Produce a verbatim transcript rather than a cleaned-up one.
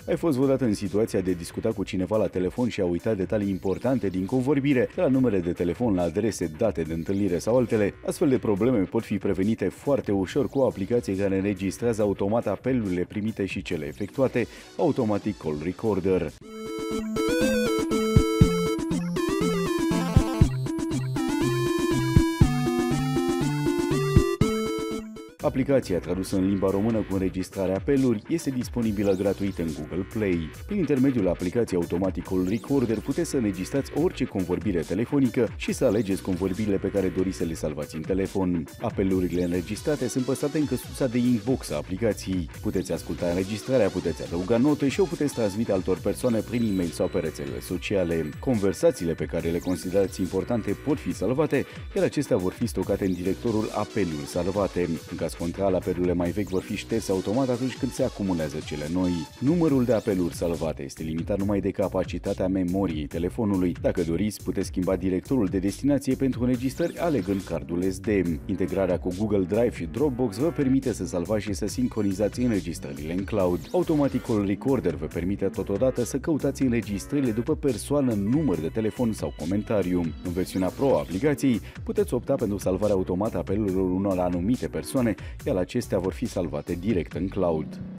Ai fost vreodată în situația de a discuta cu cineva la telefon și a uitat detalii importante din convorbire, de la numere de telefon la adrese, date de întâlnire sau altele? Astfel de probleme pot fi prevenite foarte ușor cu o aplicație care înregistrează automat apelurile primite și cele efectuate, Automatic Call Recorder. Aplicația, tradusă în limba română cu înregistrarea apeluri, este disponibilă gratuit în Google Play. Prin intermediul aplicației Automatic Call Recorder puteți să înregistrați orice convorbire telefonică și să alegeți convorbirile pe care doriți să le salvați în telefon. Apelurile înregistrate sunt păstrate în căsuța de inbox a aplicației. Puteți asculta înregistrarea, puteți adăuga note și o puteți transmite altor persoane prin e-mail sau pe rețelele sociale. Conversațiile pe care le considerați importante pot fi salvate, iar acestea vor fi stocate în directorul apeluri salvate. În caz contrar, apelurile mai vechi vor fi șterse automat atunci când se acumulează cele noi. Numărul de apeluri salvate este limitat numai de capacitatea memoriei telefonului. Dacă doriți, puteți schimba directorul de destinație pentru înregistrări alegând cardul S D. Integrarea cu Google Drive și Dropbox vă permite să salvați și să sincronizați înregistrările în cloud. Automatic Call Recorder vă permite totodată să căutați înregistrările după persoană, număr de telefon sau comentariu. În versiunea Pro a aplicației puteți opta pentru salvarea automată a apelurilor unor anumite persoane, iar acestea vor fi salvate direct în cloud.